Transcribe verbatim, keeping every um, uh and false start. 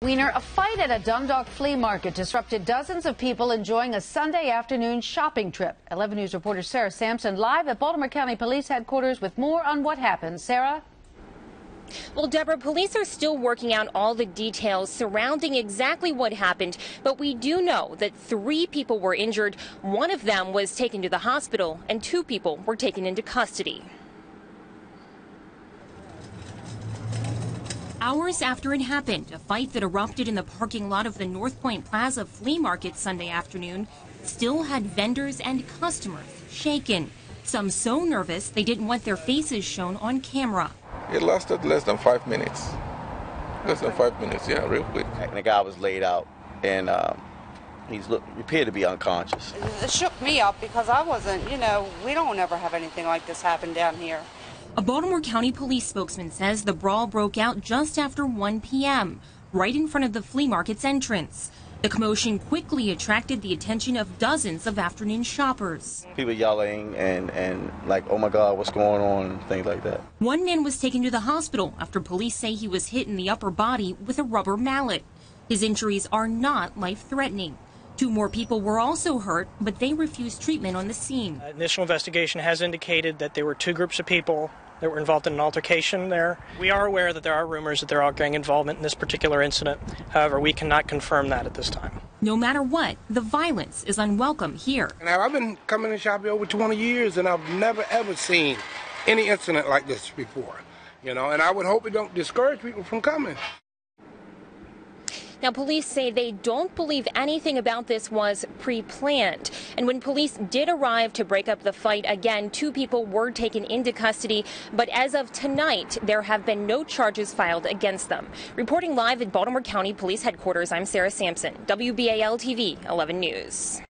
Wiener, a fight at a Dundalk flea market disrupted dozens of people enjoying a Sunday afternoon shopping trip. eleven News reporter Sarah Sampson live at Baltimore County Police Headquarters with more on what happened. Sarah? Well, Deborah, police are still working out all the details surrounding exactly what happened, but we do know that three people were injured. One of them was taken to the hospital, and two people were taken into custody. Hours after it happened, a fight that erupted in the parking lot of the North Point Plaza Flea Market Sunday afternoon still had vendors and customers shaken. Some so nervous they didn't want their faces shown on camera. It lasted less than five minutes. Less than five minutes, yeah, real quick. And the guy was laid out, and um, he's look, appeared to be unconscious. It shook me up because I wasn't, you know, we don't ever have anything like this happen down here. A Baltimore County police spokesman says the brawl broke out just after one p m, right in front of the flea market's entrance. The commotion quickly attracted the attention of dozens of afternoon shoppers. People yelling and, and like, oh my God, what's going on, and things like that. One man was taken to the hospital after police say he was hit in the upper body with a rubber mallet. His injuries are not life-threatening. Two more people were also hurt, but they refused treatment on the scene. Uh, initial investigation has indicated that there were two groups of people that were involved in an altercation there. We are aware that there are rumors that there are gang involvement in this particular incident. However, we cannot confirm that at this time. No matter what, the violence is unwelcome here. Now, I've been coming to shopping over twenty years, and I've never, ever seen any incident like this before. You know, and I would hope it don't discourage people from coming. Now, police say they don't believe anything about this was pre-planned. And when police did arrive to break up the fight, again, two people were taken into custody. But as of tonight, there have been no charges filed against them. Reporting live at Baltimore County Police Headquarters, I'm Sarah Sampson, W B A L T V, eleven News.